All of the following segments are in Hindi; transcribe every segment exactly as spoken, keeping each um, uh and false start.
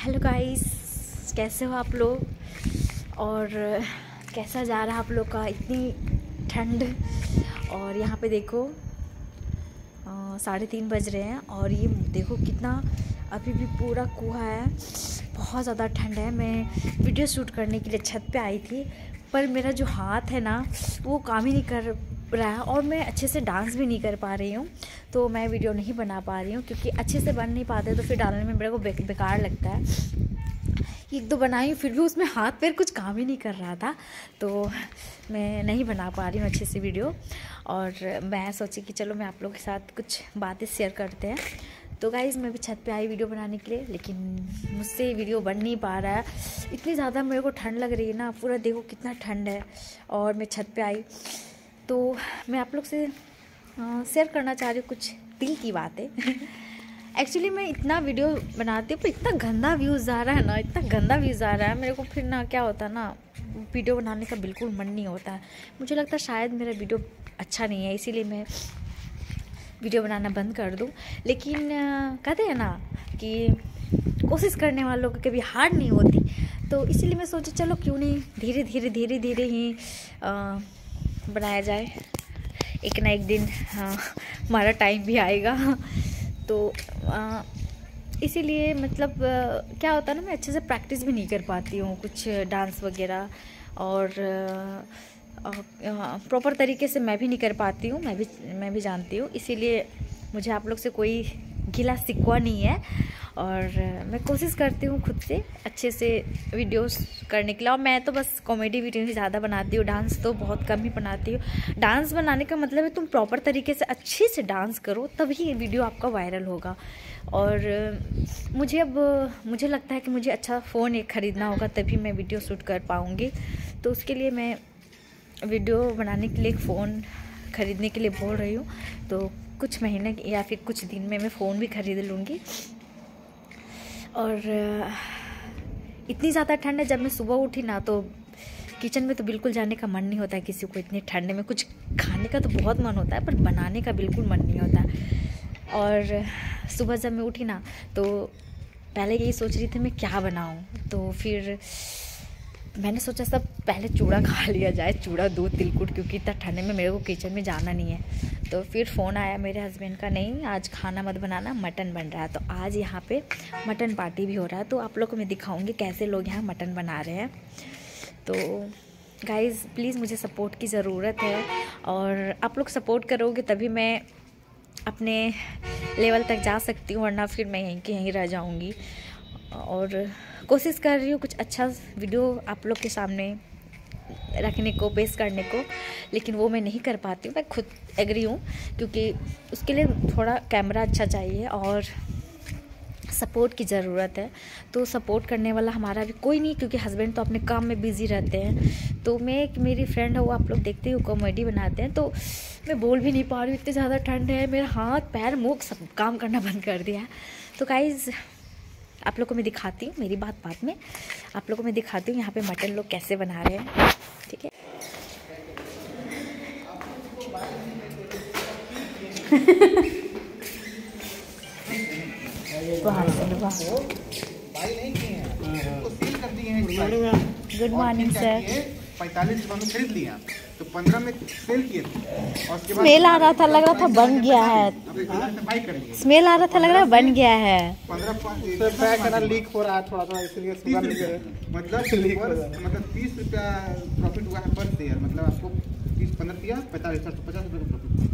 हेलो गाइस, कैसे हो आप लोग और कैसा जा रहा है आप लोग का इतनी ठंड। और यहाँ पे देखो साढ़े तीन बज रहे हैं और ये देखो कितना अभी भी पूरा कुहा है, बहुत ज़्यादा ठंड है। मैं वीडियो शूट करने के लिए छत पे आई थी, पर मेरा जो हाथ है ना वो काम ही नहीं कर रहा है और मैं अच्छे से डांस भी नहीं कर पा रही हूँ, तो मैं वीडियो नहीं बना पा रही हूँ क्योंकि अच्छे से बन नहीं पाते तो फिर डालने में मेरे को बे, बेकार लगता है। एक दो बनाई फिर भी उसमें हाथ पैर कुछ काम ही नहीं कर रहा था, तो मैं नहीं बना पा रही हूँ अच्छे से वीडियो। और मैं सोची कि चलो मैं आप लोगों के साथ कुछ बातें शेयर करते हैं। तो गाइज़ मैं भी छत पे आई वीडियो बनाने के लिए, लेकिन मुझसे वीडियो बन नहीं पा रहा है, इतनी ज़्यादा मेरे को ठंड लग रही है ना। पूरा देखो कितना ठंड है और मैं छत पे आई तो मैं आप लोग से शेयर करना चाह रही हूँ कुछ दिल की बातें। एक्चुअली मैं इतना वीडियो बनाती हूँ पर इतना गंदा व्यूज़ आ रहा है ना, इतना गंदा व्यूज़ आ रहा है मेरे को, फिर ना क्या होता है ना, वीडियो बनाने का बिल्कुल मन नहीं होता है। मुझे लगता है शायद मेरा वीडियो अच्छा नहीं है, इसीलिए मैं वीडियो बनाना बंद कर दूँ। लेकिन कहते हैं ना कि कोशिश करने वालों को कभी हार नहीं होती, तो इसीलिए मैं सोची चलो क्यों नहीं धीरे धीरे धीरे धीरे ही आ, बनाया जाए। एक ना एक दिन हमारा टाइम भी आएगा, तो इसीलिए मतलब आ, क्या होता है ना, मैं अच्छे से प्रैक्टिस भी नहीं कर पाती हूँ कुछ डांस वगैरह, और प्रॉपर तरीके से मैं भी नहीं कर पाती हूँ, मैं भी मैं भी जानती हूँ। इसीलिए मुझे आप लोग से कोई गिला शिकवा नहीं है और मैं कोशिश करती हूँ खुद से अच्छे से वीडियोस करने के लिए। और मैं तो बस कॉमेडी वीडियो ही ज़्यादा बनाती हूँ, डांस तो बहुत कम ही बनाती हूँ। डांस बनाने का मतलब है तुम प्रॉपर तरीके से अच्छे से डांस करो, तभी वीडियो आपका वायरल होगा। और मुझे अब मुझे लगता है कि मुझे अच्छा फ़ोन एक ख़रीदना होगा, तभी मैं वीडियो शूट कर पाऊँगी। तो उसके लिए मैं वीडियो बनाने के लिए एक फ़ोन ख़रीदने के लिए बोल रही हूँ, तो कुछ महीने या फिर कुछ दिन में मैं फ़ोन भी ख़रीद लूँगी। और इतनी ज़्यादा ठंड है, जब मैं सुबह उठी ना तो किचन में तो बिल्कुल जाने का मन नहीं होता है किसी को। इतनी ठंड में कुछ खाने का तो बहुत मन होता है पर बनाने का बिल्कुल मन नहीं होता। और सुबह जब मैं उठी ना तो पहले यही सोच रही थी मैं क्या बनाऊँ, तो फिर मैंने सोचा सब पहले चूड़ा खा लिया जाए, चूड़ा दूध तिलकुट, क्योंकि इतना ठंडे में मेरे को किचन में जाना नहीं है। तो फिर फ़ोन आया मेरे हस्बैंड का, नहीं आज खाना मत बनाना, मटन बन रहा है। तो आज यहाँ पे मटन पार्टी भी हो रहा है, तो आप लोग को मैं दिखाऊंगी कैसे लोग यहाँ मटन बना रहे हैं। तो गाइज़ प्लीज़ मुझे सपोर्ट की ज़रूरत है, और आप लोग सपोर्ट करोगे तभी मैं अपने लेवल तक जा सकती हूँ, वरना फिर मैं यहीं के यहीं रह जाऊँगी। और कोशिश कर रही हूँ कुछ अच्छा वीडियो आप लोग के सामने रखने को, पेश करने को, लेकिन वो मैं नहीं कर पाती हूँ। मैं खुद एग्री हूँ, क्योंकि उसके लिए थोड़ा कैमरा अच्छा चाहिए और सपोर्ट की ज़रूरत है। तो सपोर्ट करने वाला हमारा भी कोई नहीं, क्योंकि हस्बैंड तो अपने काम में बिज़ी रहते हैं। तो मैं एक मेरी फ्रेंड है, वो आप लोग देखते हो कॉमेडी बनाते हैं, तो मैं बोल भी नहीं पा रही हूँ, इतनी ज़्यादा ठंड है, मेरा हाथ पैर मुँह सब काम करना बंद कर दिया है। तो गाइज़ आप लोग को मैं दिखाती हूँ, मेरी बात बात में आप लोग को मैं दिखाती हूँ यहाँ पे मटन लोग कैसे बना रहे हैं, ठीक है। Good morning sir. पैंतालीस रुपये में खरीद लिया तो पंद्रह में सेल किए थे, और उसके बाद स्मेल आ रहा था, लग रहा था बन गया है। स्मेल आ रहा था, लग रहा है बन गया है। पंद्रह लीक हो रहा है थोड़ा थोड़ा, इसलिए मतलब मतलब तीस रुपया प्रॉफिट हुआ है पर शेयर, मतलब आपको तीस पंद्रह दिया पैंतालीस पचास रुपये का प्रॉफिट।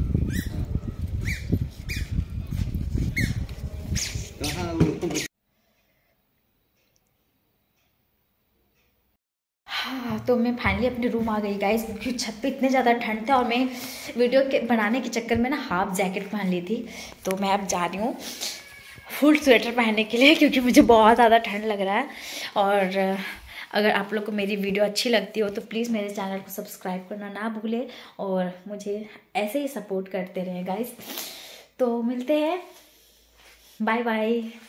तो मैं फाइनली अपने रूम आ गई गाइस, क्योंकि छत पे इतने ज़्यादा ठंड था और मैं वीडियो के बनाने के चक्कर में ना हाफ जैकेट पहन ली थी। तो मैं अब जा रही हूँ फुल स्वेटर पहनने के लिए, क्योंकि मुझे बहुत ज़्यादा ठंड लग रहा है। और अगर आप लोग को मेरी वीडियो अच्छी लगती हो तो प्लीज़ मेरे चैनल को सब्सक्राइब करना ना भूलें, और मुझे ऐसे ही सपोर्ट करते रहें गाइस। तो मिलते हैं, बाय बाय।